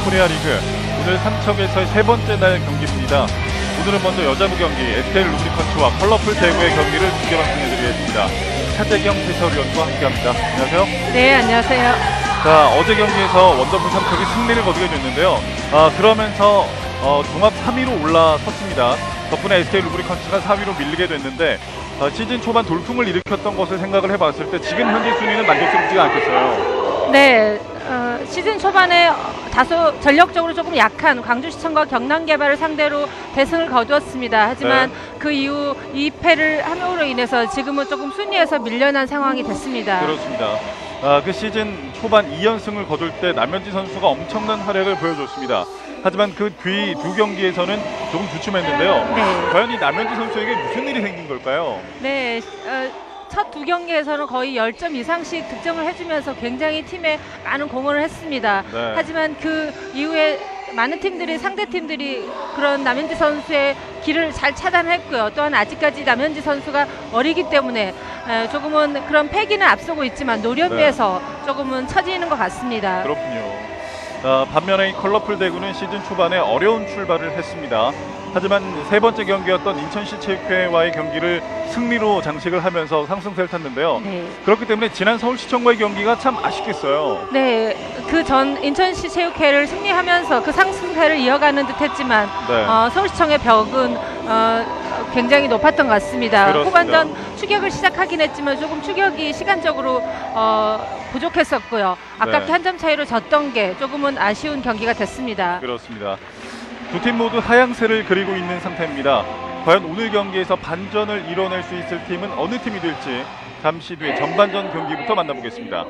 코리아 리그 오늘 삼척에서의 세 번째 날 경기입니다. 오늘은 먼저 여자부 경기 SK 루브리컨츠와 컬러풀 대구의 경기를 중계 방송해드리겠습니다. 차재경 해설위원과 함께합니다. 안녕하세요. 네, 안녕하세요. 자, 어제 경기에서 원더풀 삼척이 승리를 거두게 됐는데요. 그러면서 종합 3위로 올라섰습니다. 덕분에 SK 루브리컨츠가 4위로 밀리게 됐는데 시즌 초반 돌풍을 일으켰던 것을 생각을 해봤을 때 지금 현재 순위는 만족스럽지가 않겠어요. 네, 시즌 초반에 다소 전력적으로 조금 약한 광주시청과 경남개발을 상대로 대승을 거두었습니다. 하지만 그 이후 2패를 함으로 인해서 지금은 조금 순위에서 밀려난 상황이 됐습니다. 그렇습니다. 그 시즌 초반 2연승을 거둘 때 남현지 선수가 엄청난 활약을 보여줬습니다. 하지만 그 뒤 두 경기에서는 조금 주춤했는데요. 네. 과연 이 남현지 선수에게 무슨 일이 생긴 걸까요? 네, 첫 두 경기에서는 거의 10점 이상씩 득점을 해주면서 굉장히 팀에 많은 공헌을 했습니다. 네. 하지만 그 이후에 많은 팀들이, 상대 팀들이 그런 남현지 선수의 길을 잘 차단했고요. 또한 아직까지 남현지 선수가 어리기 때문에 조금은 그런 패기는 앞서고 있지만 노련미에서 조금은 처지는 것 같습니다. 그렇군요. 반면에 이 컬러풀 대구는 시즌 초반에 어려운 출발을 했습니다. 하지만 세 번째 경기였던 인천시 체육회와의 경기를 승리로 장식을 하면서 상승세를 탔는데요. 네. 그렇기 때문에 지난 서울시청과의 경기가 참 아쉽겠어요. 네, 그 전 인천시 체육회를 승리하면서 그 상승세를 이어가는 듯했지만 서울시청의 벽은 굉장히 높았던 것 같습니다. 그렇습니다. 후반전 추격을 시작하긴 했지만 조금 추격이 시간적으로 부족했었고요. 아깝게 한 점 차이로 졌던 게 조금은 아쉬운 경기가 됐습니다. 그렇습니다. 두 팀 모두 하향세를 그리고 있는 상태입니다. 과연 오늘 경기에서 반전을 이뤄낼 수 있을 팀은 어느 팀이 될지 잠시 뒤에 전반전 경기부터 만나보겠습니다.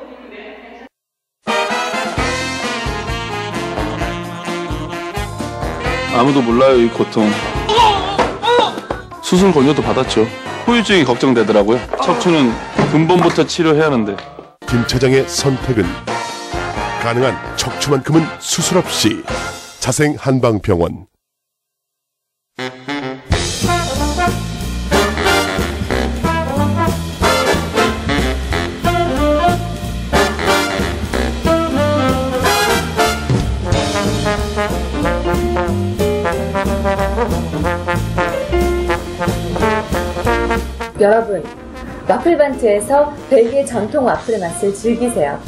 아무도 몰라요, 이 고통. 수술 권유도 받았죠. 후유증이 걱정되더라고요. 척추는 근본부터 치료해야 하는데. 김 차장의 선택은 가능한 척추만큼은 수술 없이 자생 한방병원. 여러분, 와플반트에서 벨기에 전통 와플의 맛을 즐기세요.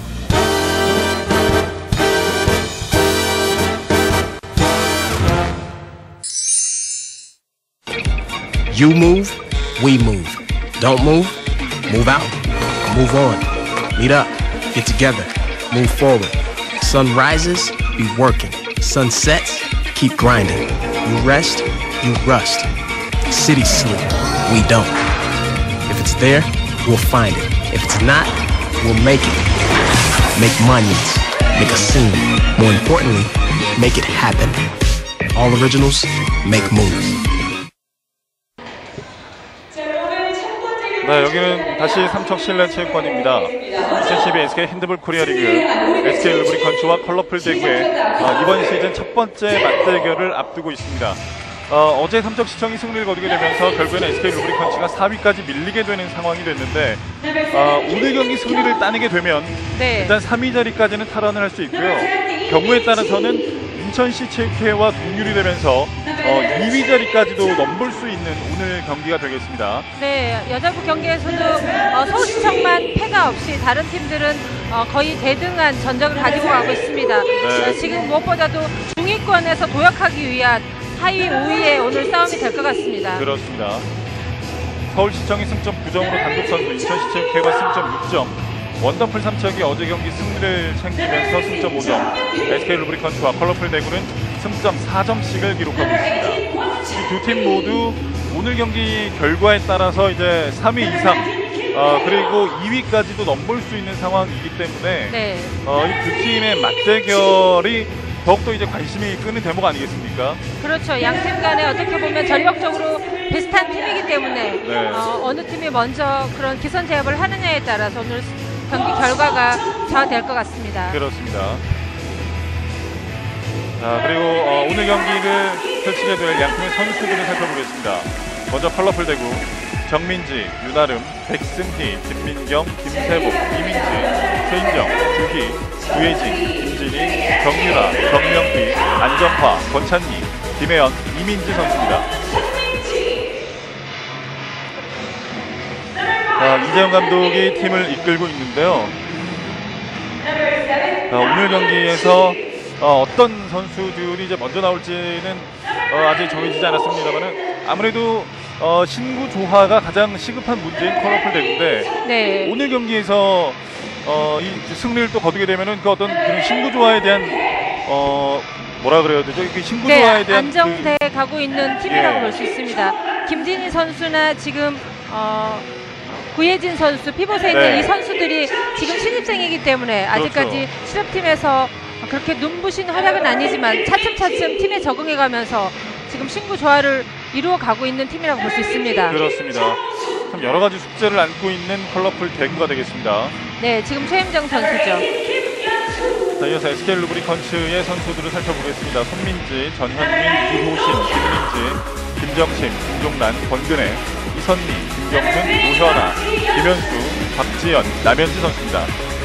You move, we move. Don't move, move out. Move on. Meet up. Get together. Move forward. Sun rises, be working. Sun sets, keep grinding. You rest, you rust. City sleep, we don't. If it's there, we'll find it. If it's not, we'll make it. Make monuments. Make a scene. More importantly, make it happen. All originals, make moves. 네, 여기는 다시 삼척 실내체육관입니다. 2012 SK 핸드볼 코리아 리그 SK 루브리컨츠와 컬러풀 대구의 이번 시즌 첫 번째 맞대결을 앞두고 있습니다. 어제 삼척시청이 승리를 거두게 되면서 결국에는 SK 루브리컨츠가 4위까지 밀리게 되는 상황이 됐는데 오늘 경기 승리를 따내게 되면 일단 3위 자리까지는 탈환을 할 수 있고요. 경우에 따라서는 인천시 체육회와 동률이 되면서 2위 자리까지도 넘볼 수 있는 오늘 경기가 되겠습니다. 네, 여자부 경기에서도 서울시청만 패가 없이 다른 팀들은 거의 대등한 전적을 가지고 가고 있습니다. 지금 무엇보다도 중위권에서 도약하기 위한 4위, 5위의 오늘 싸움이 될 것 같습니다. 그렇습니다. 서울시청이 승점 9점으로 단독 선두, 인천시 체육회가 승점 6점, 원더풀 삼척이 어제 경기 승리를 챙기면서 승점 5점, SK 루브리컨츠와 컬러풀 대구는 승점 4점씩을 기록하고 있습니다. 이 두 팀 모두 오늘 경기 결과에 따라서 이제 3위 이상 그리고 2위까지도 넘볼 수 있는 상황이기 때문에 이 두 팀의 맞대결이 더욱더 이제 관심이 끄는 대목 아니겠습니까? 그렇죠. 양 팀 간에 어떻게 보면 전력적으로 비슷한 팀이기 때문에 어느 팀이 먼저 그런 기선 제압을 하느냐에 따라서 오늘 경기 결과가 좌우될 것 같습니다. 그렇습니다. 자, 그리고 오늘 경기를 펼치게 될 양팀의 선수들을 살펴보겠습니다. 먼저 컬러풀 대구 정민지, 유나름, 백승희, 김민경, 김세복, 이민지, 최인정, 주희, 구혜진, 김진희, 정유라, 정명희, 안정화, 권찬미, 김혜연, 이민지 선수입니다. 이재영 감독이 팀을 이끌고 있는데요. 오늘 경기에서 어떤 선수들이 이제 먼저 나올지는 아직 정해지지 않았습니다만은 아무래도 신구 조화가 가장 시급한 문제인 컬러풀 대구인데 네. 오늘 경기에서 이 승리를 또 거두게 되면은 그 어떤 그런 신구 조화에 대한 뭐라 그래야 되죠? 그 신구 조화에 대한 안정돼 가고 있는 팀이라고 예. 볼 수 있습니다. 김진희 선수나 지금 구혜진 선수, 피봇에 있는 네. 이 선수들이 지금 신입생이기 때문에 아직까지 실업팀에서 그렇게 눈부신 활약은 아니지만 차츰차츰 팀에 적응해가면서 지금 신구 조화를 이루어가고 있는 팀이라고 볼 수 있습니다. 그렇습니다. 참 여러 가지 숙제를 안고 있는 컬러풀 대구가 되겠습니다. 네, 지금 최임정 선수죠. 자, 이어서 SK 루브리컨츠의 선수들을 살펴보겠습니다. 손민지, 전현민, 이호신, 김민지, 김정심, 김종란, 권근혜, 이선미, 김경순, 노현아, 김현수, 박지연, 남현지 선수입니다.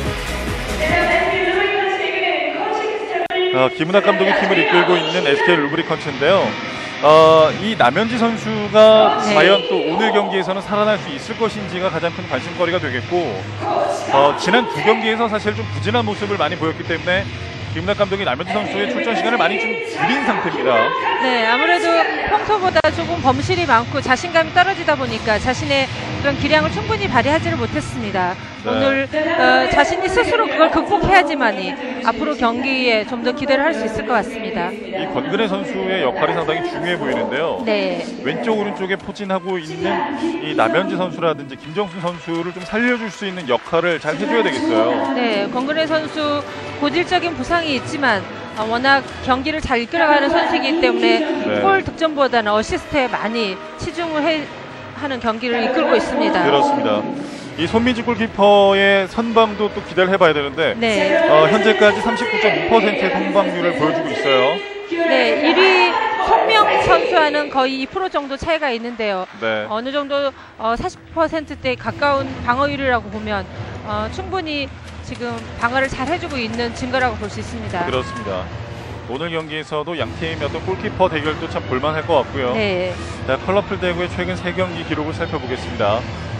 김은학 감독이 팀을 이끌고 있는 SK 루브리컨츠인데요. 이 남현지 선수가 네. 과연 또 오늘 경기에서는 살아날 수 있을 것인지가 가장 큰 관심거리가 되겠고, 지난 두 경기에서 사실 좀 부진한 모습을 많이 보였기 때문에 김은학 감독이 남현지 선수의 출전 시간을 많이 좀 줄인 상태입니다. 네, 아무래도 평소보다 조금 범실이 많고 자신감이 떨어지다 보니까 자신의 그런 기량을 충분히 발휘하지를 못했습니다. 네. 오늘 자신이 스스로 그걸 극복해야지만이 앞으로 경기에 좀 더 기대를 할 수 있을 것 같습니다. 이 권근혜 선수의 역할이 상당히 중요해 보이는데요. 네. 왼쪽 오른쪽에 포진하고 있는 이 남현지 선수라든지 김정순 선수를 좀 살려줄 수 있는 역할을 잘 해줘야 되겠어요. 네, 권근혜 선수 고질적인 부상이 있지만 워낙 경기를 잘 이끌어가는 선수이기 때문에 네. 골 득점보다는 어시스트에 많이 치중을 하는 경기를 이끌고 있습니다. 그렇습니다. 이 손민지 골키퍼의 선방도 또 기대를 해봐야 되는데 네. 현재까지 39.2%의 선방률을 보여주고 있어요. 네, 1위 송명 선수와는 거의 2% 정도 차이가 있는데요. 네. 어느 정도 40%대 가까운 방어율이라고 보면 충분히 지금 방어를 잘 해주고 있는 증거라고 볼 수 있습니다. 그렇습니다. 오늘 경기에서도 양 팀의 어떤 골키퍼 대결도 참 볼만할 것 같고요. 네. 자, 컬러풀 대구의 최근 3경기 기록을 살펴보겠습니다.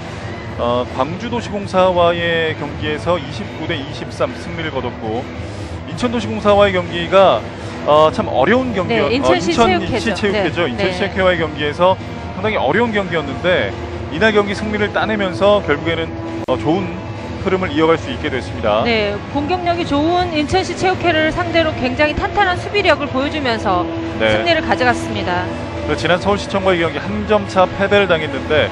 광주도시공사와의 경기에서 29대 23 승리를 거뒀고, 인천도시공사와의 경기가 참 어려운 경기였. 네, 인천시 체육회죠. 네. 인천시 체육회와의 경기에서 상당히 어려운 경기였는데 이날 경기 승리를 따내면서 결국에는 좋은 흐름을 이어갈 수 있게 됐습니다. 네, 공격력이 좋은 인천시 체육회를 상대로 굉장히 탄탄한 수비력을 보여주면서 네. 승리를 가져갔습니다. 지난 서울시청과의 경기 한 점 차 패배를 당했는데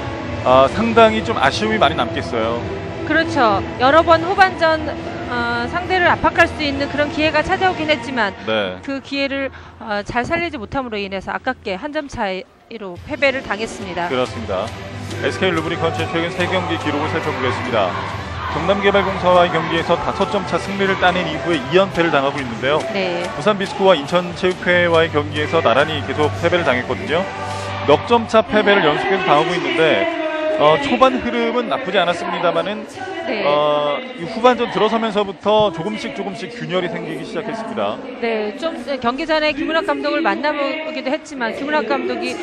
상당히 좀 아쉬움이 많이 남겠어요. 그렇죠. 여러 번 후반전 상대를 압박할 수 있는 그런 기회가 찾아오긴 했지만 네. 그 기회를 잘 살리지 못함으로 인해서 아깝게 한 점 차이로 패배를 당했습니다. 그렇습니다. SK 루브리컨츠의 최근 3경기 기록을 살펴보겠습니다. 경남개발공사와의 경기에서 5점 차 승리를 따낸 이후에 2연패를 당하고 있는데요. 네. 부산비스코와 인천체육회와의 경기에서 나란히 계속 패배를 당했거든요. 넉 점 차 패배를 연속해서 당하고 있는데 초반 흐름은 나쁘지 않았습니다만은 네. 이 후반전 들어서면서부터 조금씩 균열이 생기기 시작했습니다. 네, 좀 경기 전에 김은학 감독을 만나보기도 했지만 김은학 감독이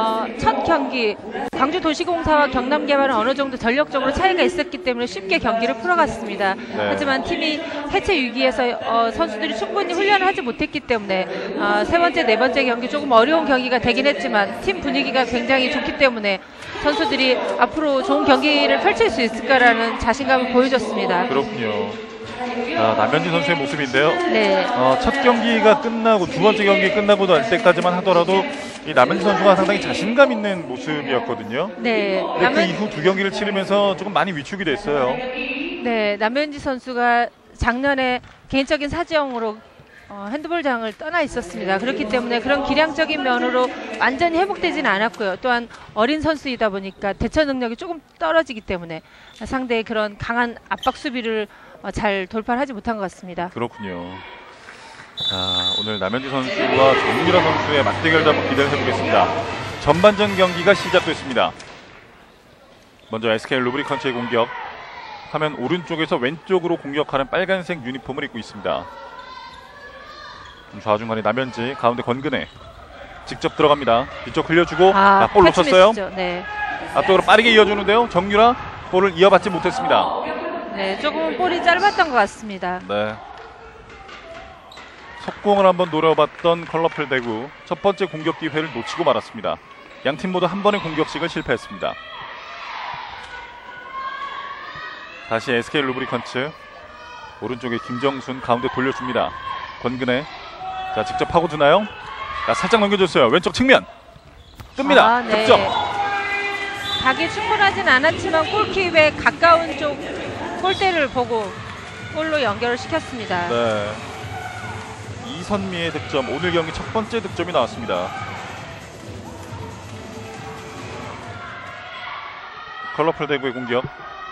첫 경기 광주도시공사와 경남개발은 어느 정도 전력적으로 차이가 있었기 때문에 쉽게 경기를 풀어갔습니다. 네. 하지만 팀이 해체 위기에서 선수들이 충분히 훈련을 하지 못했기 때문에 세 번째, 네 번째 경기 조금 어려운 경기가 되긴 했지만 팀 분위기가 굉장히 좋기 때문에 선수들이 앞으로 좋은 경기를 펼칠 수 있을까라는 자신감을 보여줬습니다. 그렇군요. 남현지 선수의 모습인데요. 네. 첫 경기가 끝나고 두 번째 경기 끝나고 날 때까지만 하더라도 이 남현지 선수가 상당히 자신감 있는 모습이었거든요. 네. 근데 그 이후 두 경기를 치르면서 조금 많이 위축이 됐어요. 네, 남현지 선수가 작년에 개인적인 사정으로 핸드볼장을 떠나 있었습니다. 그렇기 때문에 그런 기량적인 면으로 완전히 회복되지는 않았고요. 또한 어린 선수이다 보니까 대처 능력이 조금 떨어지기 때문에 상대의 그런 강한 압박 수비를 잘 돌파를 하지 못한 것 같습니다. 그렇군요. 자, 오늘 남현지 선수와 정유라 선수의 맞대결도 한번 기대를 해보겠습니다. 전반전 경기가 시작됐습니다. 먼저 SK 루브리컨츠의 공격. 화면 오른쪽에서 왼쪽으로 공격하는 빨간색 유니폼을 입고 있습니다. 좌중간에 남현지, 가운데 권근혜 직접 들어갑니다. 뒤쪽 흘려주고 볼 패치 놓쳤어요. 미스죠. 네. 앞쪽으로 빠르게 이어주는데요. 정유라 볼을 이어받지 못했습니다. 네, 조금 볼이 짧았던 것 같습니다. 네. 속공을 한번 노려봤던 컬러풀 대구 첫 번째 공격 기회를 놓치고 말았습니다. 양팀 모두 한 번의 공격씩을 실패했습니다. 다시 SK 루브리컨츠 오른쪽에 김정순 가운데 돌려줍니다. 권근혜 자 직접 파고드나요? 자 살짝 넘겨줬어요. 왼쪽 측면 뜹니다. 네. 득점. 각이 충분하진 않았지만 골키에 가까운 쪽 골대를 보고 골로 연결을 시켰습니다. 네. 이선미의 득점, 오늘 경기 첫 번째 득점이 나왔습니다. 컬러풀 대구의 공격.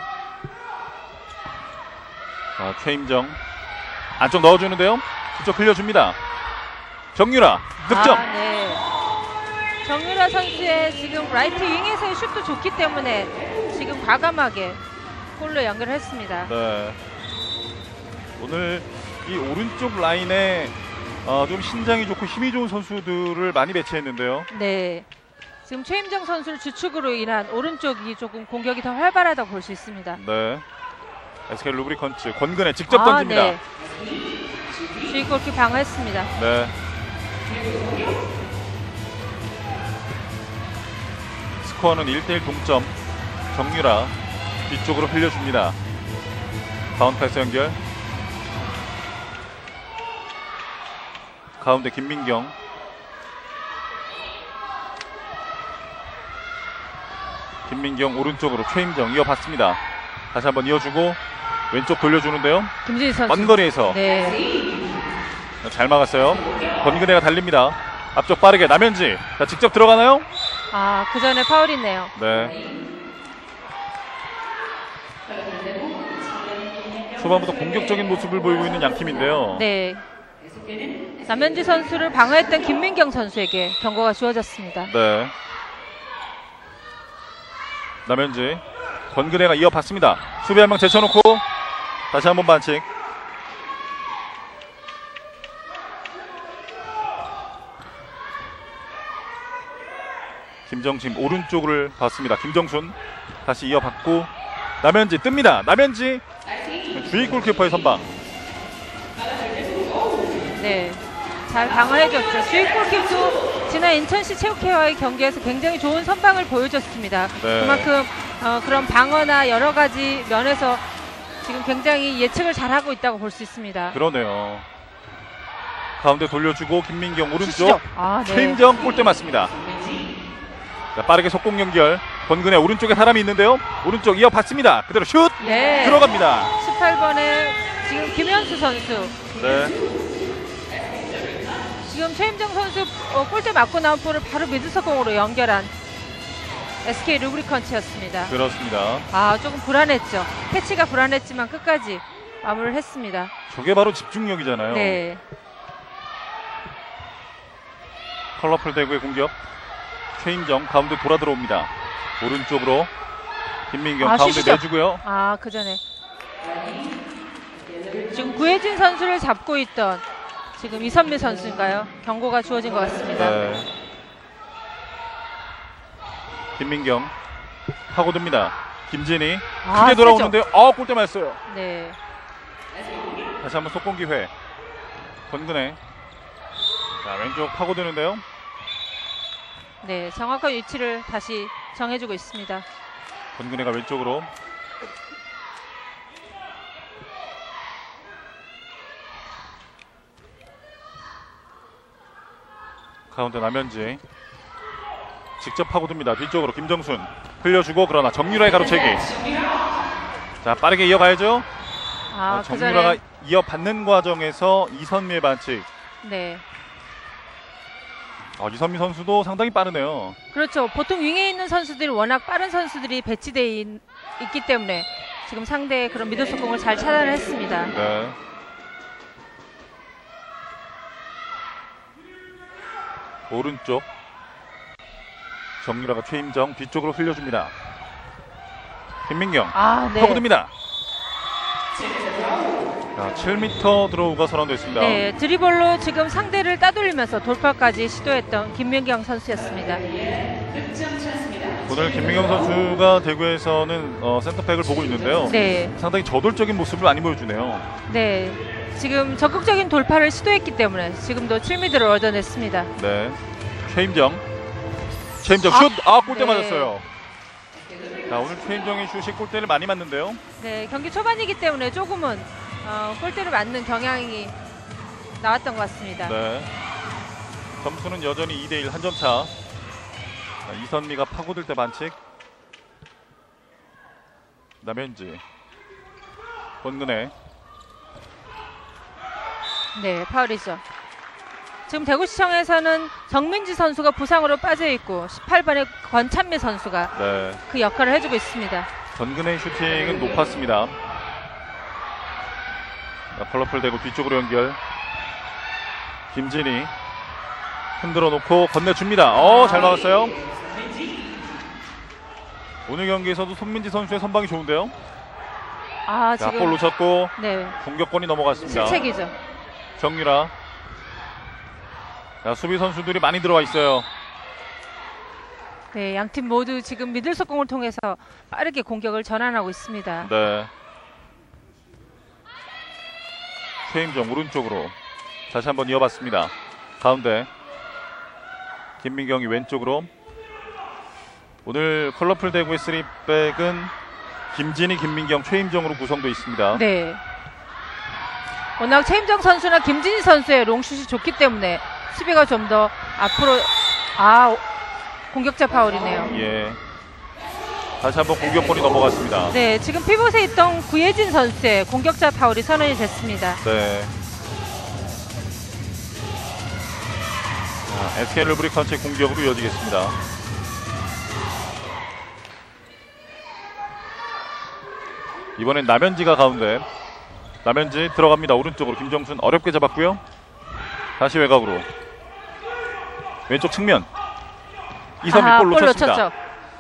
자, 최임정 안쪽 넣어주는데요. 뒤쪽 흘려줍니다. 정유라 득점. 네. 정유라 선수의 지금 라이트 윙에서의 슛도 좋기 때문에 지금 과감하게 골로 연결했습니다. 네. 오늘 이 오른쪽 라인에 좀 신장이 좋고 힘이 좋은 선수들을 많이 배치했는데요. 네. 지금 최임정 선수를 주축으로 인한 오른쪽이 조금 공격이 더 활발하다고 볼 수 있습니다. 네. SK 루브리컨츠 권근혜 직접 던집니다. 네. 주의 골키 방어했습니다. 네. 스코어는 1대1 동점. 정유라 뒤쪽으로 흘려줍니다. 바운드 패스 연결. 가운데 김민경. 김민경 오른쪽으로 최임정 이어받습니다. 다시 한번 이어주고 왼쪽 돌려주는데요. 김진희 선수. 먼 거리에서 네. 잘 막았어요. 권근혜가 달립니다. 앞쪽 빠르게 남현지. 자, 직접 들어가나요? 그 전에 파울이네요. 네. 초반부터 공격적인 모습을 보이고 있는 양 팀인데요. 네. 남현지 선수를 방어했던 김민경 선수에게 경고가 주어졌습니다. 네. 남현지. 권근혜가 이어받습니다. 수비 한 명 제쳐놓고 다시 한번 반칙. 김정심 오른쪽을 봤습니다. 김정순 다시 이어받고 남현지 뜹니다. 남현지 주의 골키퍼의 선방. 네. 잘 방어해줬죠. 주익 골키퍼도 지난 인천시 체육회와의 경기에서 굉장히 좋은 선방을 보여줬습니다. 네. 그만큼 그런 방어나 여러 가지 면에서 지금 굉장히 예측을 잘하고 있다고 볼 수 있습니다. 그러네요. 가운데 돌려주고 김민경 오른쪽. 주시죠. 네. 최임정 골대 맞습니다. 자, 빠르게 속공 연결. 권근혜 오른쪽에 사람이 있는데요. 오른쪽 이어받습니다. 그대로 슛 네. 들어갑니다. 18번에 지금 김현수 선수. 네. 지금 최임정 선수 골대 맞고 나온 볼을 바로 미드석공으로 연결한 SK 루브리컨츠였습니다. 그렇습니다. 조금 불안했죠. 캐치가 불안했지만 끝까지 마무리를 했습니다. 저게 바로 집중력이잖아요. 네. 컬러풀 대구의 공격. 최임정 가운데 돌아 들어옵니다. 오른쪽으로 김민경 가운데 슛이죠. 내주고요. 그 전에 지금 구혜진 선수를 잡고 있던 지금 이선미 선수인가요? 경고가 주어진 것 같습니다. 네. 김민경 파고듭니다. 김진희 크게 돌아오는데요. 골대 맞았어요. 네. 다시 한번 속공 기회. 권근혜. 자, 왼쪽 파고드는데요. 네, 정확한 위치를 다시 정해주고 있습니다. 권근혜가 왼쪽으로. 가운데 남현지. 직접 파고듭니다. 뒤쪽으로 김정순 흘려주고 그러나 정유라의 가로채기. 자, 빠르게 이어가야죠. 정유라가 이어받는 과정에서 이선미의 반칙. 네. 이선미 선수도 상당히 빠르네요. 그렇죠. 보통 윙에 있는 선수들이 워낙 빠른 선수들이 배치되어 있기 때문에 지금 상대의 그런 미들속공을 잘 차단을 했습니다. 네. 오른쪽 정유라가 최임정 뒤쪽으로 흘려줍니다. 김민경 네. 파고듭니다. 자, 7m 드로우가 선언됐습니다. 네, 드리블로 지금 상대를 따돌리면서 돌파까지 시도했던 김민경 선수였습니다. 오늘 김민경 선수가 대구에서는 센터백을 보고 있는데요. 네, 상당히 저돌적인 모습을 많이 보여주네요. 네. 지금 적극적인 돌파를 시도했기 때문에 지금도 7m를 얻어냈습니다. 네, 최임정 슛! 골대 네. 맞았어요. 자, 오늘 최임정의 슛이 골대를 많이 맞는데요. 네, 경기 초반이기 때문에 조금은 골대를 맞는 경향이 나왔던 것 같습니다. 네. 점수는 여전히 2대1 한 점 차. 자, 이선미가 파고들 때 반칙. 남현지. 권근혜. 네, 파울이죠. 지금 대구시청에서는 정민지 선수가 부상으로 빠져있고 18번의 권찬미 선수가 네. 그 역할을 해주고 있습니다. 권근혜의 슈팅은 높았습니다. 자, 컬러풀 대구 뒤쪽으로 연결. 김진희 흔들어 놓고 건네줍니다. 잘 막았어요. 오늘 경기에서도 손민지 선수의 선방이 좋은데요. 자, 지금 볼 놓쳤고 네, 공격권이 넘어갔습니다. 실책이죠. 정유라. 자, 수비 선수들이 많이 들어와 있어요. 네, 양팀 모두 지금 미들 속공을 통해서 빠르게 공격을 전환하고 있습니다. 네. 최임정 오른쪽으로 다시 한번 이어봤습니다. 가운데 김민경이 왼쪽으로. 오늘 컬러풀 대구의 3백은 김진희, 김민경, 최임정으로 구성되어 있습니다. 네. 워낙 최임정 선수나 김진희 선수의 롱슛이 좋기 때문에 수비가 좀 더 앞으로 공격자 파울이네요. 예. 다시 한번 공격권이 넘어갔습니다. 네, 지금 피봇에 있던 구예진 선수의 공격자 파울이 선언이 됐습니다. 네. 자, SK 루브리컨츠의 공격으로 이어지겠습니다. 이번엔 남현지가 가운데. 남현지 들어갑니다. 오른쪽으로 김정순 어렵게 잡았고요. 다시 외곽으로. 왼쪽 측면. 이선미 볼 놓쳤습니다. 놓쳤죠.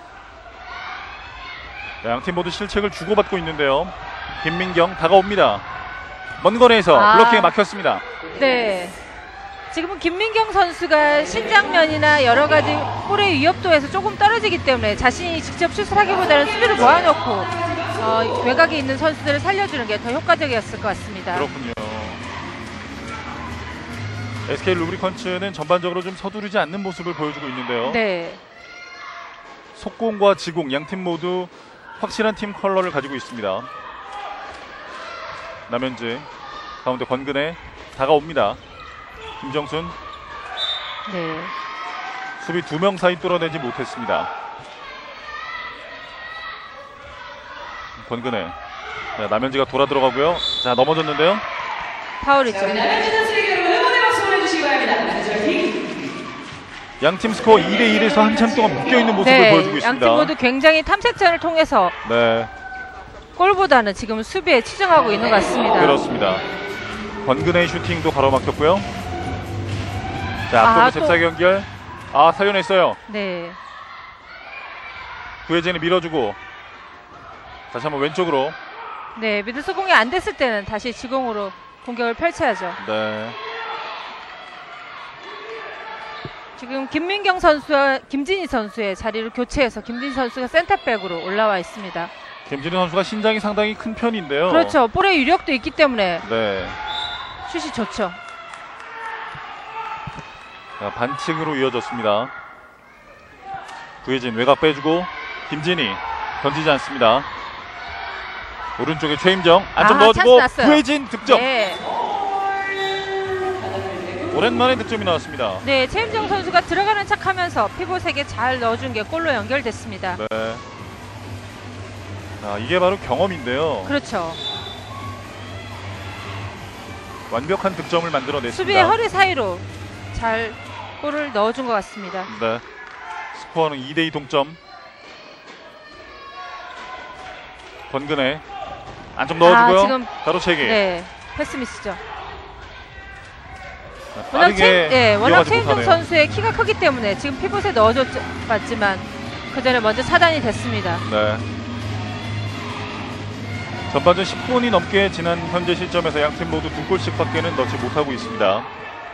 양팀 모두 실책을 주고받고 있는데요. 김민경 다가옵니다. 먼 거리에서 블로킹에 막혔습니다. 네. 지금은 김민경 선수가 신장면이나 여러 가지 볼의 위협도에서 조금 떨어지기 때문에 자신이 직접 슛을 하기보다는 수비를 모아놓고 외곽에 있는 선수들을 살려주는 게 더 효과적이었을 것 같습니다. 그렇군요. SK 루브리컨츠는 전반적으로 좀 서두르지 않는 모습을 보여주고 있는데요. 네. 속공과 지공 양팀 모두 확실한 팀 컬러를 가지고 있습니다. 남현지 가운데 권근혜 다가옵니다. 김정순. 네. 수비 2명 사이 뚫어내지 못했습니다. 권근혜. 자, 남현지가 돌아 들어가고요. 자, 넘어졌는데요. 파울이죠. 양팀 스코어 2대1에서 한참 동안 묶여있는 모습을 보여주고 있습니다. 양팀 모두 굉장히 탐색전을 통해서 네, 골보다는 지금 수비에 치중하고 있는 것 같습니다. 그렇습니다. 권근혜의 슈팅도 가로막혔고요. 자, 앞쪽으로 잽싸게 연결. 살려냈어요. 네. 구혜진이 밀어주고 다시 한번 왼쪽으로. 네, 미드 수공이 안 됐을 때는 다시 지공으로 공격을 펼쳐야죠. 네. 지금 김민경 선수와 김진희 선수의 자리를 교체해서 김진희 선수가 센터백으로 올라와 있습니다. 김진희 선수가 신장이 상당히 큰 편인데요. 그렇죠. 볼의 유력도 있기 때문에 네. 슛이 좋죠. 자, 반칙으로 이어졌습니다. 구혜진 외곽 빼주고 김진희 던지지 않습니다. 오른쪽에 최임정 안쪽 넣어주고 구혜진 득점. 네. 오랜만에 득점이 나왔습니다. 네, 최임정 선수가 들어가는 척하면서 피봇에게 잘 넣어준 게 골로 연결됐습니다. 네. 자, 이게 바로 경험인데요. 그렇죠. 완벽한 득점을 만들어냈습니다. 수비의 허리 사이로 잘 골을 넣어준 것 같습니다. 네. 스코어는 2대2 동점. 권근혜 안쪽 넣어주고요. 지금 가로채기. 네, 패스 미스죠. 빠르게 워낙 최임정 선수의 키가 크기 때문에 지금 피봇에 넣어줬지만 그 전에 먼저 차단이 됐습니다. 네. 전반전 10분이 넘게 지난 현재 시점에서 양팀 모두 2골씩밖에는 넣지 못하고 있습니다.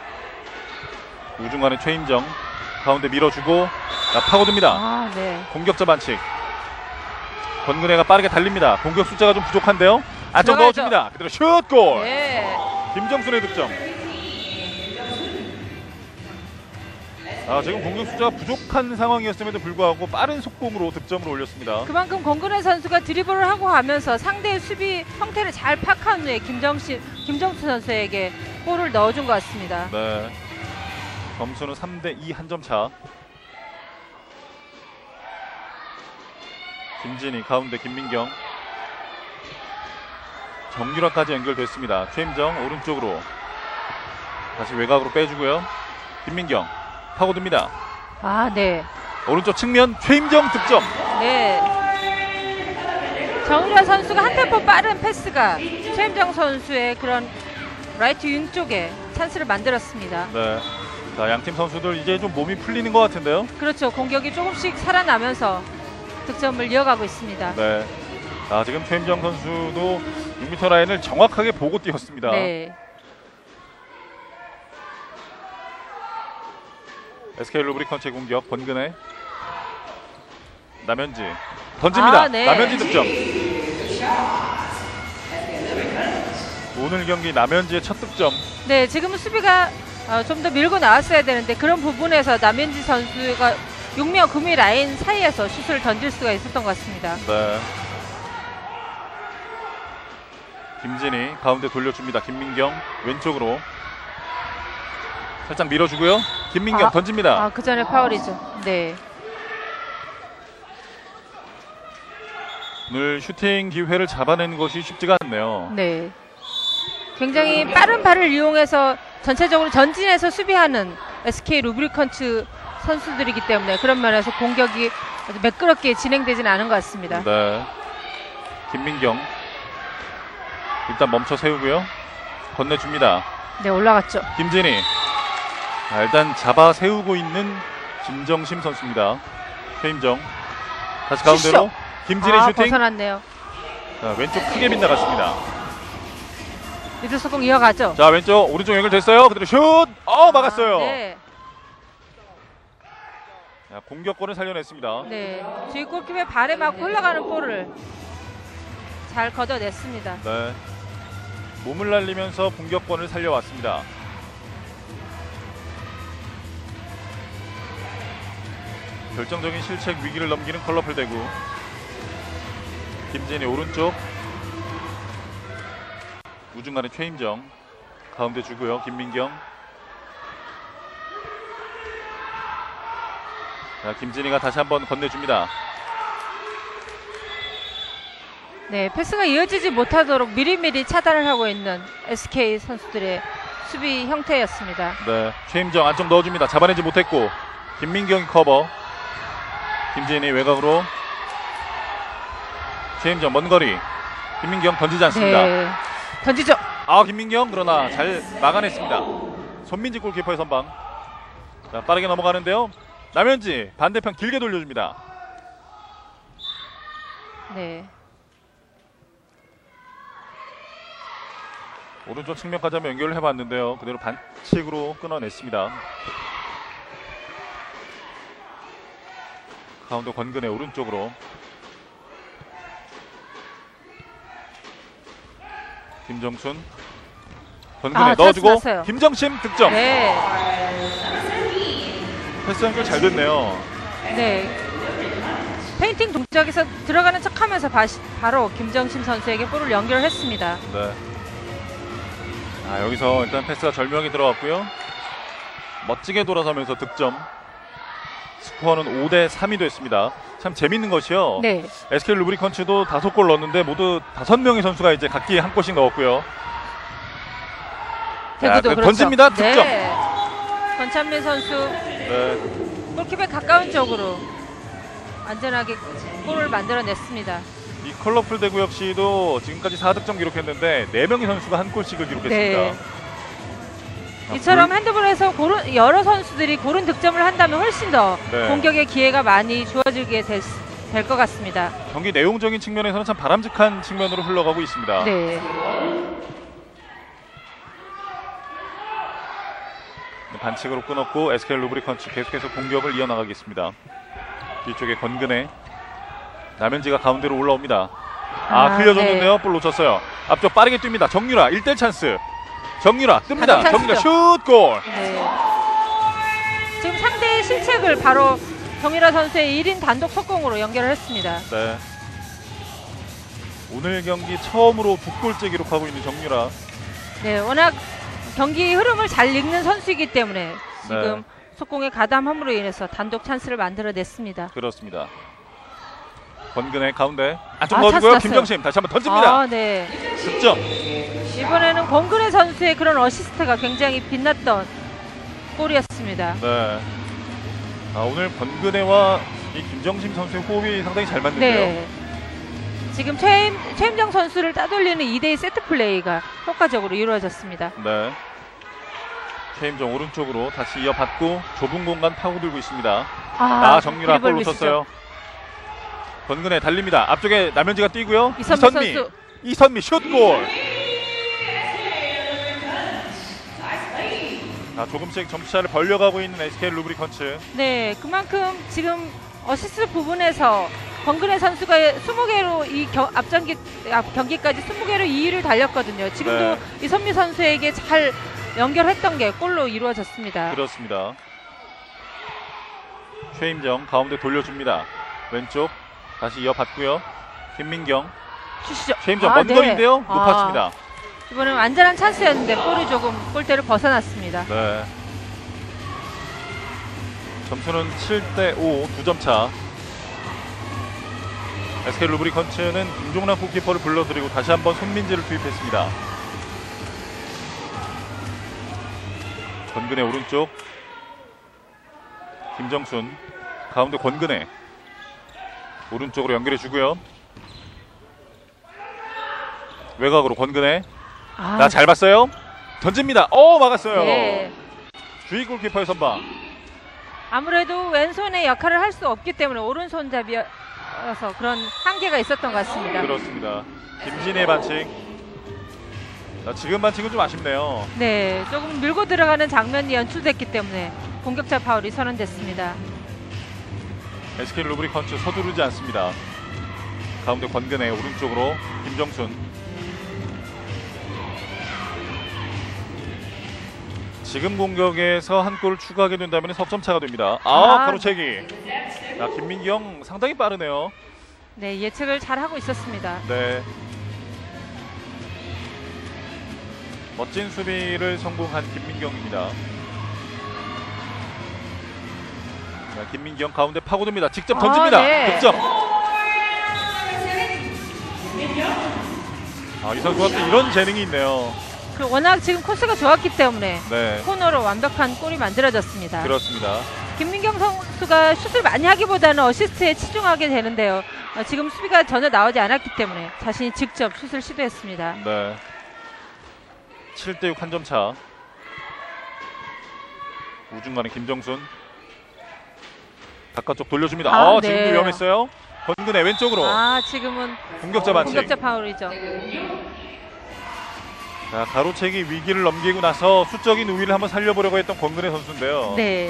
우중간에 최임정 가운데 밀어주고 파고듭니다. 아, 네. 공격자 반칙. 권근혜가 빠르게 달립니다. 공격 숫자가 좀 부족한데요. 안쪽 들어가야죠. 넣어줍니다. 그대로 슛골. 네. 김정순의 득점. 지금 공격 숫자가 부족한 상황이었음에도 불구하고 빠른 속공으로 득점을 올렸습니다. 그만큼 권근혜 선수가 드리블을 하고 하면서 상대의 수비 형태를 잘 파악한 후에 김정수 선수에게 골을 넣어준 것 같습니다. 네. 점수는 3대2 한 점 차. 김진희 가운데 김민경. 정유라까지 연결됐습니다. 최임정 오른쪽으로 다시 외곽으로 빼주고요. 김민경 파고듭니다. 아, 네. 오른쪽 측면 최임정 득점. 네. 정유라 선수가 한 템포 빠른 패스가 최임정 선수의 그런 라이트 윙 쪽에 찬스를 만들었습니다. 네. 자, 양팀 선수들 이제 좀 몸이 풀리는 것 같은데요. 그렇죠. 공격이 조금씩 살아나면서 득점을 이어가고 있습니다. 네. 지금 최임정 선수도 6m 라인을 정확하게 보고 뛰었습니다. 네. SK 루브리컨츠의 공격. 권근혜 남현지 던집니다. 네. 남현지 득점. 오늘 경기 남현지의 첫 득점. 네, 지금은 수비가 좀 더 밀고 나왔어야 되는데 그런 부분에서 남현지 선수가 6명 구미 라인 사이에서 슛을 던질 수가 있었던 것 같습니다. 네. 김진희 가운데 돌려줍니다. 김민경 왼쪽으로 살짝 밀어주고요. 김민경 던집니다. 그 전에 파울이죠. 네. 오늘 슈팅 기회를 잡아내는 것이 쉽지가 않네요. 네. 굉장히 빠른 발을 이용해서 전체적으로 전진해서 수비하는 SK 루브리컨츠 선수들이기 때문에 그런 면에서 공격이 아주 매끄럽게 진행되지는 않은 것 같습니다. 네. 김민경 일단 멈춰 세우고요. 건네줍니다. 네, 올라갔죠. 김진희 일단 잡아 세우고 있는 김정심 선수입니다. 최임정 다시 가운데로 김진희 슈팅. 벗어났네요. 자, 왼쪽 크게 빗나갔습니다. 미들 속공 이어가죠. 자, 왼쪽 오른쪽 연결됐어요. 그대로 슛. 막았어요. 네. 자, 공격권을 살려냈습니다. 네. 주위 골키퍼의 발에 맞고 흘러가는 볼을 잘 걷어냈습니다. 네. 몸을 날리면서 공격권을 살려왔습니다. 결정적인 실책 위기를 넘기는 컬러풀 대구. 김진희 오른쪽 우중간에 최임정 가운데 주고요. 김민경. 자, 김진희가 다시 한번 건네줍니다. 네, 패스가 이어지지 못하도록 미리미리 차단을 하고 있는 SK 선수들의 수비 형태였습니다. 네, 최임정 안쪽 넣어줍니다. 잡아내지 못했고 김민경이 커버. 김진희 외곽으로 최임정 먼 거리. 김민경 던지지 않습니다. 네, 던지죠. 김민경 그러나 잘 막아냈습니다. 손민지 골키퍼의 선방. 자, 빠르게 넘어가는데요. 남현지 반대편 길게 돌려줍니다. 네. 오른쪽 측면까지 한번 연결을 해봤는데요. 그대로 반칙으로 끊어냈습니다. 가운데 권근혜 오른쪽으로. 김정순 권근혜 넣어주고 났어요. 김정심 득점. 네. 패스 연결 잘 됐네요. 네. 페인팅 동작에서 들어가는 척하면서 바로 김정심 선수에게 볼을 연결했습니다. 네. 여기서 일단 패스가 절묘하게 들어갔고요. 멋지게 돌아서면서 득점. 스코어는 5대3이 됐습니다. 참 재밌는 것이요. 네. SK 루브리컨츠도 5골 넣었는데 모두 5명의 선수가 이제 각기 한 골씩 넣었고요. 대구도 그렇죠. 던집니다. 득점. 네. 권찬민 선수 네. 골키퍼에 가까운 쪽으로 안전하게 골을 만들어냈습니다. 이 컬러풀 대구 역시도 지금까지 4득점 기록했는데 4명의 선수가 한 골씩을 기록했습니다. 네. 이처럼 핸드볼에서 여러 선수들이 고른 득점을 한다면 훨씬 더 네. 공격의 기회가 많이 주어지게 될 것 같습니다. 경기 내용적인 측면에서는 참 바람직한 측면으로 흘러가고 있습니다. 네. 반칙으로 끊었고 SK 루브리컨츠 계속해서 공격을 이어나가겠습니다. 뒤쪽에 권근혜, 남현지가 가운데로 올라옵니다. 흘려줬는데요. 네. 볼 놓쳤어요. 앞쪽 빠르게 뜁니다. 정유라 1대 찬스. 정유라 뜹니다. 가장 정유라 찬스죠. 슛 골. 네. 지금 상대의 실책을 바로 정유라 선수의 1인 단독 속공으로 연결을 했습니다. 네. 오늘 경기 처음으로 2골째 기록하고 있는 정유라. 네, 워낙 경기 흐름을 잘 읽는 선수이기 때문에 지금 속공의 가담함으로 인해서 단독 찬스를 만들어냈습니다. 그렇습니다. 권근혜 가운데 안쪽 아, 넣어주고요. 찬스. 김정심 다시 한번 던집니다. 네. 득점. 이번에는 권근혜 선수의 그런 어시스트가 굉장히 빛났던 골이었습니다. 네. 오늘 권근혜와 이 김정심 선수의 호흡이 상당히 잘 맞는데요. 네. 지금 최임정 선수를 따돌리는 2대2 세트 플레이가 효과적으로 이루어졌습니다. 네. 최임정 오른쪽으로 다시 이어받고 좁은 공간 파고들고 있습니다. 정유라 골 놓쳤어요. 권근혜 달립니다. 앞쪽에 남현지가 뛰고요. 이선미 선수. 이선미 슛골. 조금씩 점수차를 벌려가고 있는 SK 루브리컨츠. 네, 그만큼 지금 어시스트 부분에서 권근혜 선수가 20개로 이 경기까지 20개로 2위를 달렸거든요. 지금도 이선미 선수에게 잘 연결했던 게 골로 이루어졌습니다. 그렇습니다. 최임정 가운데 돌려줍니다. 왼쪽 다시 이어받고요. 김민경. 주시죠. 최임정 먼 거리인데요. 높았습니다. 이번엔 완전한 찬스였는데 볼이 조금 골대를 벗어났습니다. 네. 점수는 7대5 2점 차. SK 루브리컨츠는 김종란 골키퍼를 불러들이고 다시 한번 손민지를 투입했습니다. 권근혜 오른쪽, 김정순 가운데 권근혜 오른쪽으로 연결해 주고요. 외곽으로 권근혜. 잘 봤어요. 던집니다. 막았어요. 네. 주의 골키퍼의 선방. 아무래도 왼손의 역할을 할 수 없기 때문에 오른손잡이여서 그런 한계가 있었던 것 같습니다. 그렇습니다. 김진의 반칙. 지금 반칙은 좀 아쉽네요. 네, 조금 밀고 들어가는 장면이 연출됐기 때문에 공격자 파울이 선언됐습니다. SK 루브리컨츠 서두르지 않습니다. 가운데 권근혜 오른쪽으로 김정순. 지금 공격에서 한 골을 추가하게 된다면 석점차가 됩니다. 가로채기. 김민경 상당히 빠르네요. 네, 예측을 잘 하고 있었습니다. 네. 멋진 수비를 성공한 김민경입니다. 김민경 가운데 파고듭니다. 직접 던집니다. 득점. 이 선수가 또 이런 재능이 있네요. 워낙 지금 코스가 좋았기 때문에 네. 코너로 완벽한 골이 만들어졌습니다. 그렇습니다. 김민경 선수가 슛을 많이 하기보다는 어시스트에 치중하게 되는데요. 지금 수비가 전혀 나오지 않았기 때문에 자신이 직접 슛을 시도했습니다. 네. 7대6 한 점 차. 우중간에 김정순. 바깥쪽 돌려줍니다. 지금도 위험했어요. 권근혜 왼쪽으로. 지금은 공격자 반칙. 공격자 파울이죠. 가로채기 위기를 넘기고 나서 수적인 우위를 한번 살려보려고 했던 권근혜 선수인데요. 네.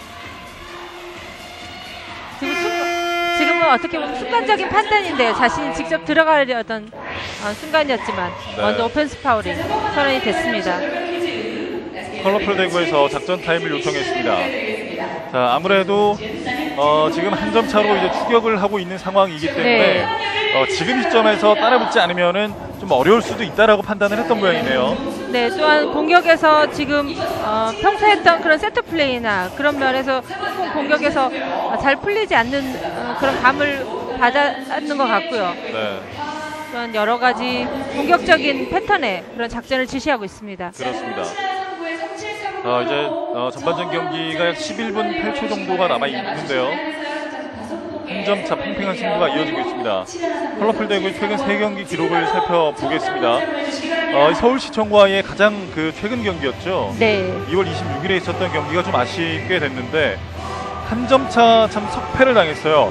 지금은 어떻게 보면 순간적인 판단인데요. 자신이 직접 들어가려던 순간이었지만 먼저 오펜스 파울이 선언이 됐습니다. 컬러풀 대구에서 작전 타임을 요청했습니다. 아무래도 지금 한 점 차로 이제 추격을 하고 있는 상황이기 때문에 지금 시점에서 따라붙지 않으면은 좀 어려울 수도 있다라고 판단을 했던 모양이네요. 네, 또한 공격에서 지금 평소에 했던 그런 세트 플레이나 그런 면에서 공격에서 잘 풀리지 않는 그런 감을 받았는 것 같고요. 네. 또한 여러 가지 공격적인 패턴의 그런 작전을 지시하고 있습니다. 그렇습니다. 이제 전반전 경기가 약 11분 8초 정도가 남아있는데요. 한 점 차 팽팽한 승부가 이어지고 있습니다. 컬러풀 대구의 최근 3경기 기록을 살펴보겠습니다. 서울시청과의 가장 최근 경기였죠. 네. 2월 26일에 있었던 경기가 좀 아쉽게 됐는데 한 점 차 참 석패를 당했어요.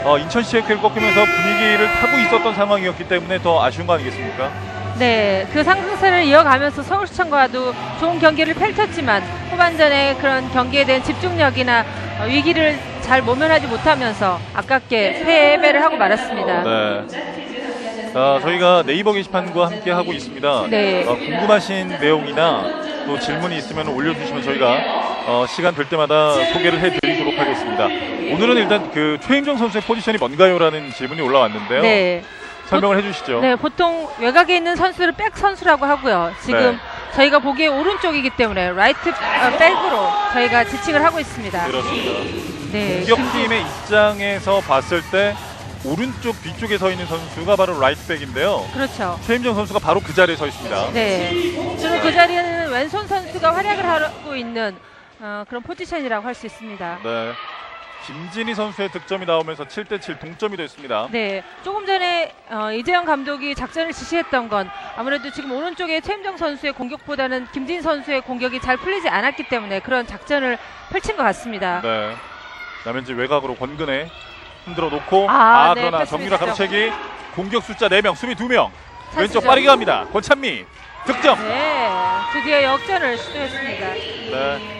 인천CF를 꺾으면서 분위기를 타고 있었던 상황이었기 때문에 더 아쉬운 거 아니겠습니까? 네, 그 상승세를 이어가면서 서울시청과도 좋은 경기를 펼쳤지만 후반전에 그런 경기에 대한 집중력이나 위기를 잘 모면하지 못하면서 아깝게 패배를 하고 말았습니다. 네. 저희가 네이버 게시판과 함께 하고 있습니다. 네. 궁금하신 내용이나 또 질문이 있으면 올려주시면 저희가 시간 될 때마다 소개를 해드리도록 하겠습니다. 오늘은 일단 그 최임정 선수의 포지션이 뭔가요라는 질문이 올라왔는데요. 네. 설명을 해주시죠. 네, 보통 외곽에 있는 선수를 백 선수라고 하고요. 지금 네. 저희가 보기에 오른쪽이기 때문에 라이트 백으로 저희가 지칭을 하고 있습니다. 그렇습니다. 네. 공격팀의 입장에서 봤을 때 오른쪽 뒤쪽에 서 있는 선수가 바로 라이트백인데요. 그렇죠. 최임정 선수가 바로 그 자리에 서 있습니다. 네. 지금 그 자리에는 왼손 선수가 활약을 하고 있는 그런 포지션이라고 할 수 있습니다. 네. 김진희 선수의 득점이 나오면서 7대7 동점이 됐습니다. 네, 조금 전에 이재영 감독이 작전을 지시했던 건 아무래도 지금 오른쪽에 최임정 선수의 공격보다는 김진 선수의 공격이 잘 풀리지 않았기 때문에 그런 작전을 펼친 것 같습니다. 네. 남현지 외곽으로 권근혜 흔들어 놓고 네, 그러나 패스 정유라 미스죠. 가로채기 공격 숫자 4명 수비 2명 찬스죠. 왼쪽 빠르게 갑니다. 권찬미 득점. 네, 드디어 역전을 시도했습니다. 네.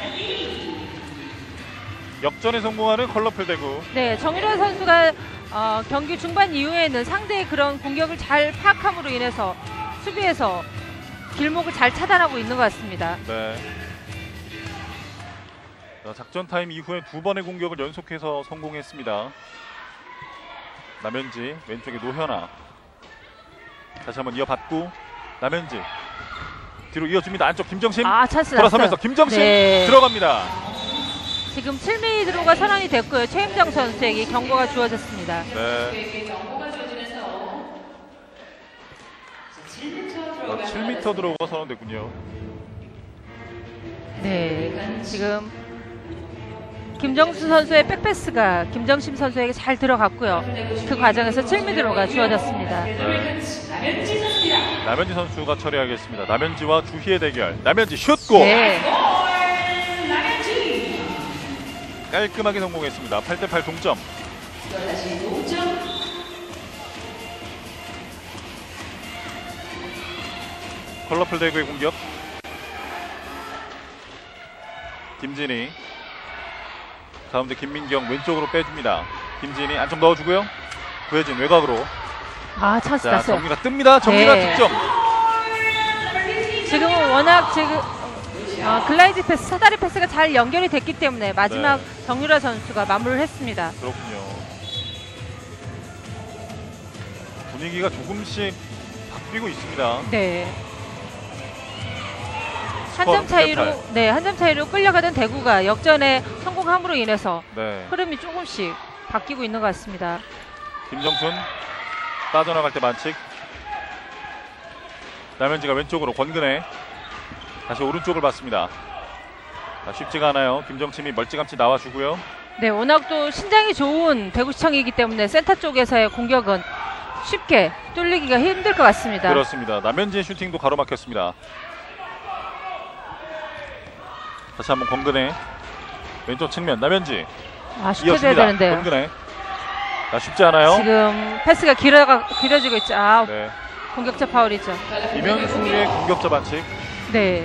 역전에 성공하는 컬러풀 대구. 네, 정유라 선수가 경기 중반 이후에는 상대의 그런 공격을 잘 파악함으로 인해서 수비에서 길목을 잘 차단하고 있는 것 같습니다. 네. 작전 타임 이후에 2번의 공격을 연속해서 성공했습니다. 남현지 왼쪽에 노현아 다시 한번 이어받고 남현지 뒤로 이어줍니다. 안쪽 김정심 찬스 돌아서면서 났어요. 김정심 네. 들어갑니다. 들어갑니다. 지금 7m가 선언이 됐고요. 최임정 선수에게 경고가 주어졌습니다. 네. 7m 들어오가 선언됐군요. 네, 지금 김정수 선수의 백패스가 김정심 선수에게 잘 들어갔고요. 그 과정에서 7m가 주어졌습니다. 네. 남현지 선수가 처리하겠습니다. 남현지와 주희의 대결. 남현지 슛골. 네. 깔끔하게 성공했습니다. 8대8 동점. 컬러풀 대구의 공격. 김진희 가운데 김민경 왼쪽으로 빼줍니다. 김진희 안쪽 넣어주고요. 구혜진 외곽으로. 찬스 자, 났어요. 정유라 뜹니다. 정유라 네. 득점. 지금은 워낙 글라이드 패스, 사다리 패스가 잘 연결이 됐기 때문에 마지막 정유라 선수가 마무리를 했습니다. 그렇군요. 분위기가 조금씩 바뀌고 있습니다. 네. 한 점 차이로 끌려가던 대구가 역전에 성공함으로 인해서 네. 흐름이 조금씩 바뀌고 있는 것 같습니다. 김정순 빠져나갈 때 반칙. 남현지가 왼쪽으로 권근혜 다시 오른쪽을 봤습니다. 쉽지가 않아요. 김정침이 멀찌감치 나와주고요. 네, 워낙 또 신장이 좋은 대구시청이기 때문에 센터 쪽에서의 공격은 쉽게 뚫리기가 힘들 것 같습니다. 그렇습니다. 남현지의 슈팅도 가로막혔습니다. 다시 한번 권근혜 왼쪽 측면 남현지 쉽게 돼야 이어집니다. 되는데요. 권근혜 쉽지 않아요. 지금 패스가 길어지고 있죠. 네. 공격자 파울이죠. 이면수의 공격자 반칙. 네.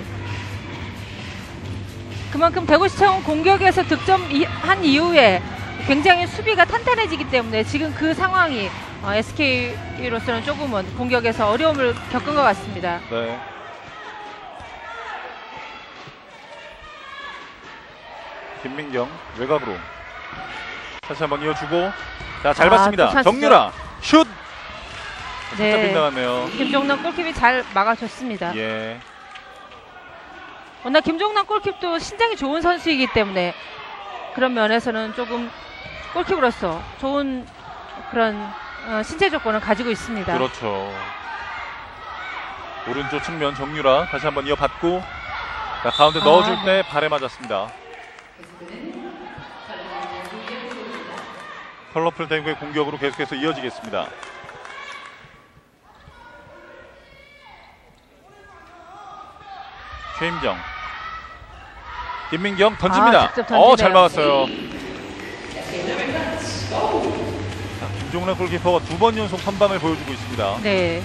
그만큼 대구시청은 공격에서 득점한 이후에 굉장히 수비가 탄탄해지기 때문에 지금 그 상황이 SK로서는 조금은 공격에서 어려움을 겪은 것 같습니다. 네. 김민경 외곽으로 다시 한번 이어주고 잘 봤습니다. 정유라 슛. 진짜 빗나갔네요. 김종남 골킵이 잘 막아줬습니다. 예. 워낙 김종남 골킵도 신장이 좋은 선수이기 때문에 그런 면에서는 조금 골킵으로서 좋은 그런 신체 조건을 가지고 있습니다. 그렇죠. 오른쪽 측면 정유라 다시 한번 이어받고 가운데 넣어줄 때 발에 맞았습니다. 컬러풀 대구의 공격으로 계속해서 이어지겠습니다. 최임정 김민경 던집니다. 직접 던지네요. 잘 막았어요. 김종란 골키퍼가 2번 연속 선방을 보여주고 있습니다. 네.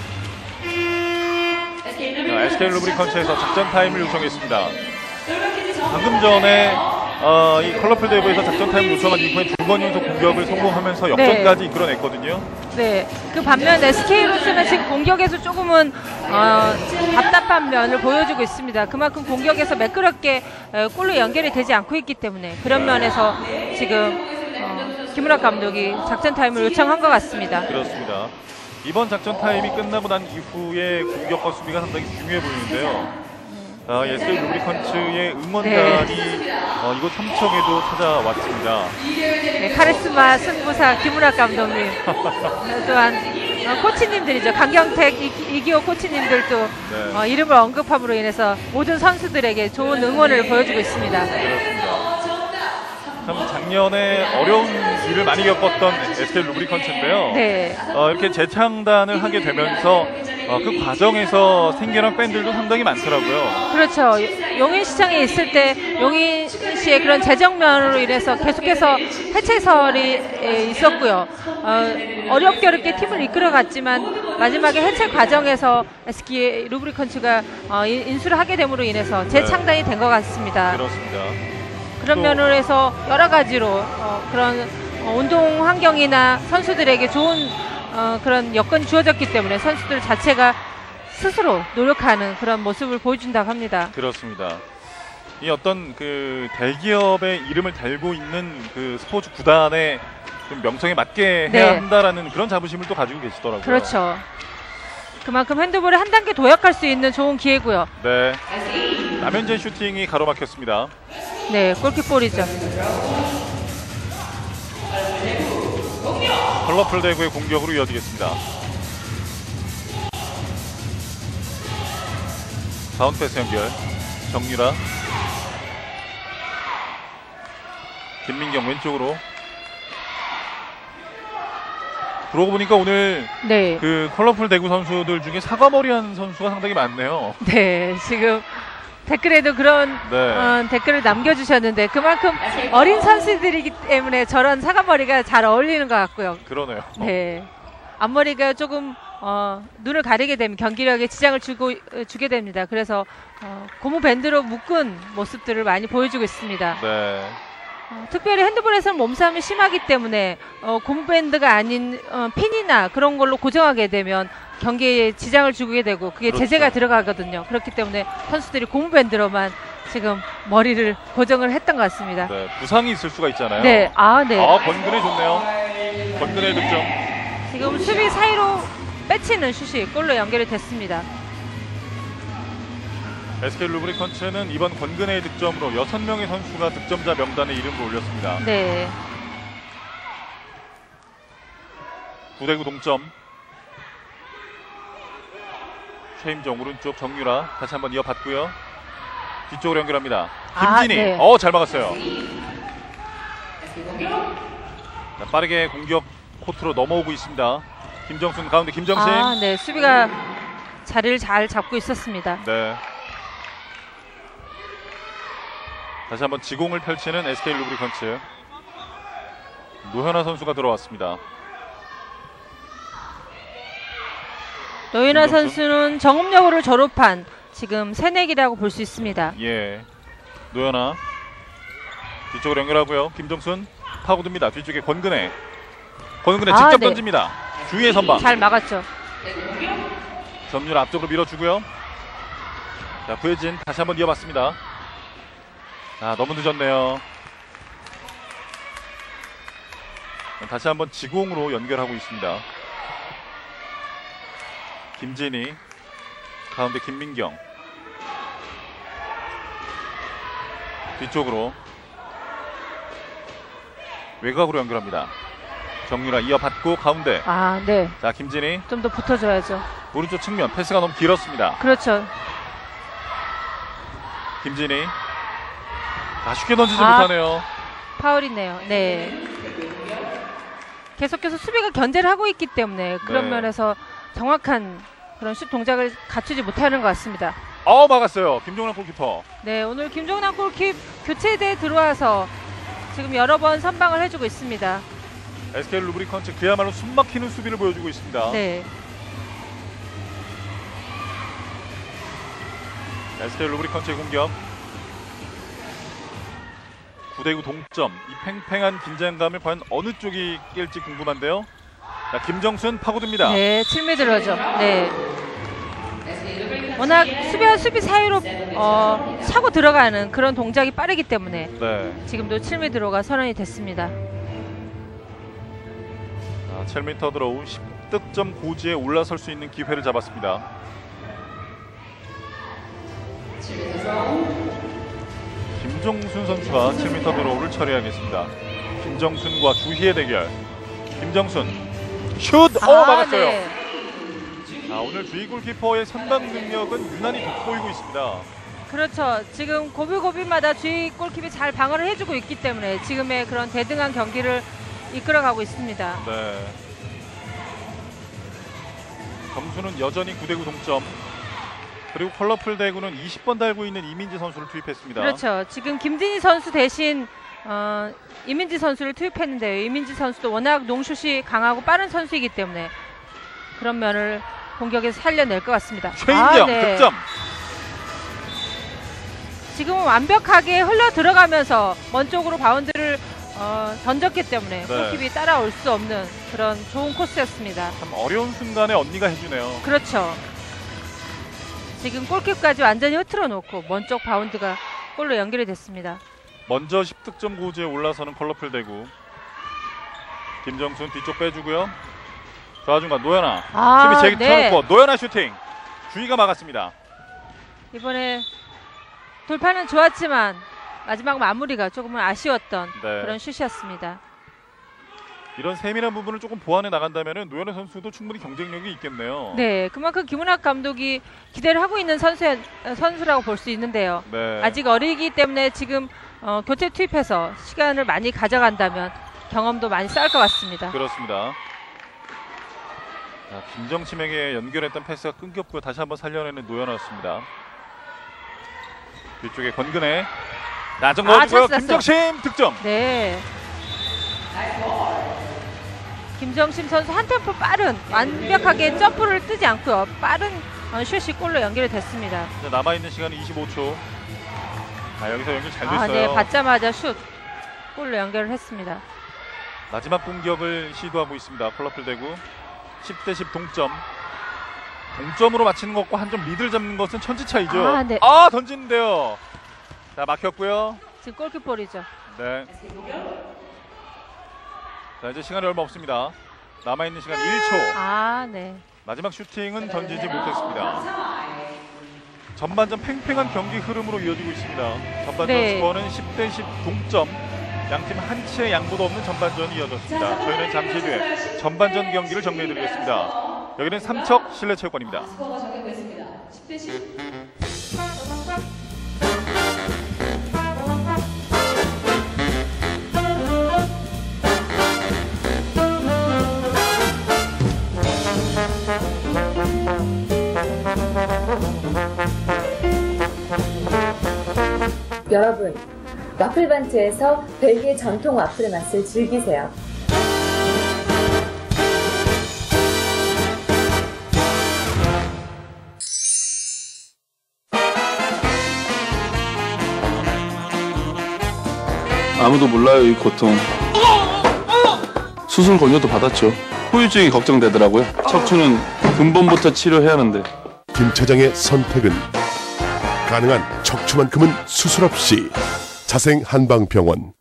SK 루브리컨츠에서 작전 타임을 요청했습니다. 방금 전에 이 컬러풀 대회에서 작전 타임을 요청한 이후에 2번 연속 공격을 성공하면서 역전까지 이끌어냈거든요. 네. 그 반면 SK로서는 지금 공격에서 조금은 답답한 면을 보여주고 있습니다. 그만큼 공격에서 매끄럽게 골로 연결이 되지 않고 있기 때문에 그런 면에서 지금 김은학 감독이 작전 타임을 요청한 것 같습니다. 그렇습니다. 이번 작전 타임이 끝나고 난 이후에 공격과 수비가 상당히 중요해 보이는데요. SK 루브리컨츠의 응원단이 이곳 삼청에도 찾아왔습니다. 네, 카리스마 승부사 김은학 감독님 또한 코치님들이죠. 강경택, 이기호 코치님들도 네. 이름을 언급함으로 인해서 모든 선수들에게 좋은 응원을 보여주고 있습니다. 그렇습니다. 참 작년에 어려운 일을 많이 겪었던 SK 루브리컨츠인데요. 네. 이렇게 재창단을 하게 되면서 그 과정에서 생겨난 팬들도 상당히 많더라고요. 그렇죠. 용인시장에 있을 때 용인시의 그런 재정면으로 인해서 계속해서 해체설이 있었고요. 어렵게 팀을 이끌어갔지만 마지막에 해체 과정에서 SK 루브리컨츠가 인수를 하게 됨으로 인해서 재창단이 된 것 같습니다. 그렇습니다. 그런 면으로 해서 여러 가지로 그런 운동 환경이나 선수들에게 좋은 그런 여건이 주어졌기 때문에 선수들 자체가 스스로 노력하는 그런 모습을 보여준다고 합니다. 그렇습니다. 이 어떤 그 대기업의 이름을 달고 있는 그 스포츠 구단의 좀 명성에 맞게 해야 네. 한다라는 그런 자부심을 또 가지고 계시더라고요. 그렇죠. 그만큼 핸드볼에 한 단계 도약할 수 있는 좋은 기회고요. 네. 남현재 슈팅이 가로막혔습니다. 네, 골킥볼이죠. 컬러풀 대구의 공격으로 이어지겠습니다. 바운드 패스 연결. 정유라. 김민경 왼쪽으로. 그러고 보니까 오늘 네. 그 컬러풀 대구 선수들 중에 사과머리한 선수가 상당히 많네요. 네, 지금 댓글에도 그런 네. 댓글을 남겨주셨는데 그만큼 어린 선수들이기 때문에 저런 사과머리가 잘 어울리는 것 같고요. 그러네요. 네, 앞머리가 조금 눈을 가리게 되면 경기력에 지장을 주게 됩니다. 그래서 고무 밴드로 묶은 모습들을 많이 보여주고 있습니다. 네. 특별히 핸드볼에서는 몸싸움이 심하기 때문에 고무 밴드가 아닌 핀이나 그런 걸로 고정하게 되면 경기에 지장을 주게 되고 그게 그렇죠. 제재가 들어가거든요. 그렇기 때문에 선수들이 고무 밴드로만 지금 머리를 고정을 했던 것 같습니다. 네. 부상이 있을 수가 있잖아요. 네, 네. 네. 권근혜 좋네요. 권근혜 득점. 지금 수비 사이로 빼치는 슛이 골로 연결이 됐습니다. SK 루브리컨츠는 이번 권근혜의 득점으로 6명의 선수가 득점자 명단에 이름을 올렸습니다. 네. 9대9 동점. 최임정 오른쪽 정유라 다시 한번 이어받고요. 뒤쪽으로 연결합니다. 김진희. 네. 잘 막았어요. 자, 빠르게 공격 코트로 넘어오고 있습니다. 김정순 가운데 김정신. 네. 수비가 자리를 잘 잡고 있었습니다. 네. 다시 한번 지공을 펼치는 SK 루브리컨츠. 노현아 선수가 들어왔습니다. 노윤아 김정순. 선수는 정읍여고를 졸업한 지금 새내기라고 볼 수 있습니다. 예. 노현아. 뒤쪽으로 연결하고요. 김정순 파고듭니다. 뒤쪽에 권근혜. 권근혜 직접 네. 던집니다. 주위의 선방. 잘 막았죠. 점유를 앞쪽으로 밀어주고요. 자, 구혜진 다시 한번 이어봤습니다. 너무 늦었네요. 다시 한번 지공으로 연결하고 있습니다. 김진희 가운데 김민경 뒤쪽으로 외곽으로 연결합니다. 정유라 이어받고 가운데. 네. 자, 김진희 좀 더 붙어줘야죠. 오른쪽 측면 패스가 너무 길었습니다. 그렇죠. 김진희 쉽게 던지지 못하네요. 파울이네요. 네. 계속해서 수비가 견제를 하고 있기 때문에 그런 네. 면에서 정확한 그런 슛 동작을 갖추지 못하는 것 같습니다. 막았어요. 김종란 골키퍼. 네, 오늘 김종남 골킵 교체대에 들어와서 지금 여러 번 선방을 해주고 있습니다. SK 루브리컨츠 그야말로 숨막히는 수비를 보여주고 있습니다. 네. SK 루브리컨츠의 공격. 9대9 동점. 이 팽팽한 긴장감을 과연 어느 쪽이 깰지 궁금한데요. 자, 김정순 파고듭니다. 네, 7m죠. 네. 워낙 수비와 수비 사이로 차고 들어가는 그런 동작이 빠르기 때문에 네. 지금도 7m가 선언이 됐습니다. 7m 드로우 10득점 고지에 올라설 수 있는 기회를 잡았습니다. 김정순 선수가 7m 드로우를 처리하겠습니다. 김정순과 주희의 대결. 김정순 슛! 막았어요. 네. 오늘 주희 골키퍼의 선방 능력은 유난히 돋보이고 있습니다. 그렇죠. 지금 고비고비마다 주희 골키퍼이 잘 방어를 해주고 있기 때문에 지금의 그런 대등한 경기를 이끌어가고 있습니다. 네. 점수는 여전히 9대9 동점. 그리고 컬러풀 대구는 20번 달고 있는 이민지 선수를 투입했습니다. 그렇죠. 지금 김진희 선수 대신 이민지 선수를 투입했는데요. 이민지 선수도 워낙 농슛이 강하고 빠른 선수이기 때문에 그런 면을 공격에서 살려낼 것 같습니다. 최인경 네. 득점. 지금은 완벽하게 흘러 들어가면서 먼 쪽으로 바운드를 던졌기 때문에 네. 골키퍼이 따라올 수 없는 그런 좋은 코스였습니다. 참 어려운 순간에 언니가 해주네요. 그렇죠. 지금 골키퍼까지 완전히 흐트러 놓고 먼 쪽 바운드가 골로 연결이 됐습니다. 먼저 10득점 고지에 올라서는 컬러풀 대구. 김정순 뒤쪽 빼주고요. 좌중간 노현아 수비 제기쳐놓고 노현아 슈팅. 주희가 막았습니다. 이번에 돌파는 좋았지만 마지막 마무리가 조금은 아쉬웠던 그런 슛이었습니다. 이런 세밀한 부분을 조금 보완해 나간다면 노현아 선수도 충분히 경쟁력이 있겠네요. 네, 그만큼 김은학 감독이 기대를 하고 있는 선수라고 볼 수 있는데요. 네. 아직 어리기 때문에 지금 교체 투입해서 시간을 많이 가져간다면 경험도 많이 쌓을 것 같습니다. 그렇습니다. 자, 김정침에게 연결했던 패스가 끊겼고요. 다시 한번 살려내는 노현아였습니다. 뒤쪽에 권근혜 나정 넣어주고요. 김정심 득점. 네. 김정심 선수 한 템포 빠른 완벽하게 점프를 뜨지 않고요. 빠른 슛이 골로 연결이 됐습니다. 남아있는 시간은 25초. 여기서 연결 잘 됐어요. 네, 받자마자 슛 골로 연결을 했습니다. 마지막 공격을 시도하고 있습니다. 컬러풀 대구 10대10 동점. 동점으로 맞히는 것과 한 점 리드를 잡는 것은 천지차이죠. 네. 던지는데요. 자, 막혔고요. 지금 골키퍼볼이죠. 네. 자, 이제 시간이 얼마 없습니다. 남아있는 시간 1초. 네. 마지막 슈팅은 던지지 못했습니다. 전반전 팽팽한 경기 흐름으로 이어지고 있습니다. 전반전 스코어는 10대10 동점. 양팀 한 치의 양보도 없는 전반전이 이어졌습니다. 저희는 잠시 뒤에 전반전 경기를 정리해드리겠습니다. 여기는 삼척 실내체육관입니다. 여러분, 와플반트에서 벨기에 전통 와플의 맛을 즐기세요. 아무도 몰라요, 이 고통. 수술 권유도 받았죠. 후유증이 걱정되더라고요. 척추는 근본부터 치료해야 하는데. 김 차장의 선택은 가능한 척추만큼은 수술 없이 자생 한방병원.